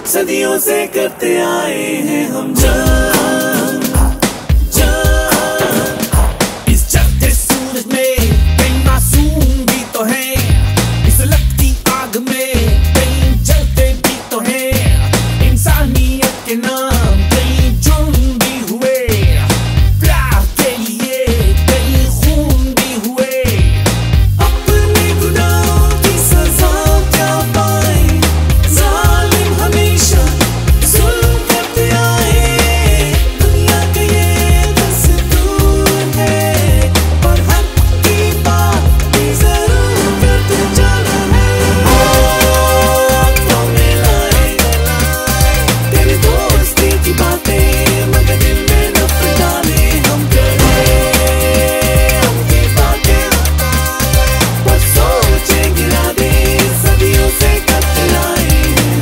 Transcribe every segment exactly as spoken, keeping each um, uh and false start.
सदियों से करते आए हैं हम जंग जंग। इस चलते सूरज में कई मासूम भी तो हैं, इस लगती आग में कई जलते भी तो हैं। इंसानियत के नाम कई जुर्म भी हुए, प्यार के लिए कई खून भी हुए। अपने गुनाहों की सजा क्या पाए, जालिम हमेशा जुल्म करते आए। दुनिया का ये दस्तूर है, पर हक की बात भी जरूर करते जाना है। तो मिलाए तेरी दोस्ती की बातें, मगर दिल में नफरत डाले हम करे उनकी बातें। पर सोचे गिरा दे, सदियों से करते आए हैं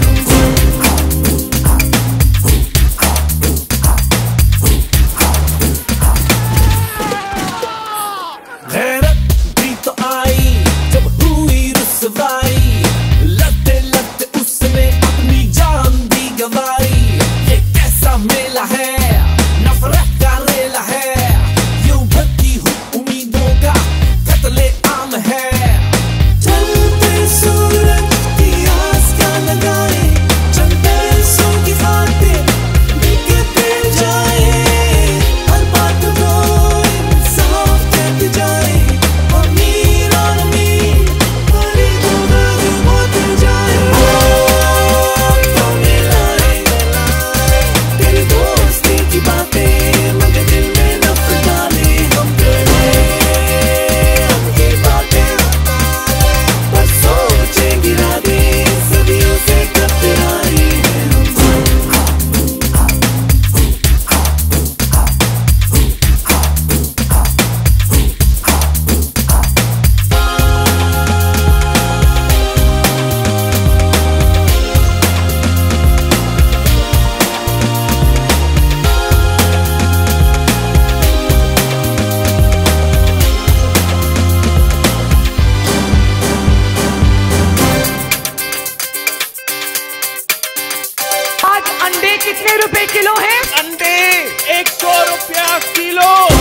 हम। गैरत भी तो आई जब हुई रुसवाई, लड़ते लड़ते उसने अपनी जान भी गंवाई। ये कैसा मेला है, नफरत का रेला है, यूं भटकी हुई उम्मीदों का कत्ले आम है। चलते सूरज की आस क्या लगाए, चंद पैसों की खातिर बिकते जाए। हर बात को इंसाफ कहते जाए, अमीर और अमीर गरीबों गरीब होते जाए। तो मिलाए तेरी दोस्ती की बातें, मगर दिल में नफरत डाले हम करे उनकी बातें। पर सोचे गिरा दे, सदियों से करते आए हैं हम। आज अंडे कितने रुपए किलो हैं? अंडे एक सौ रुपया किलो।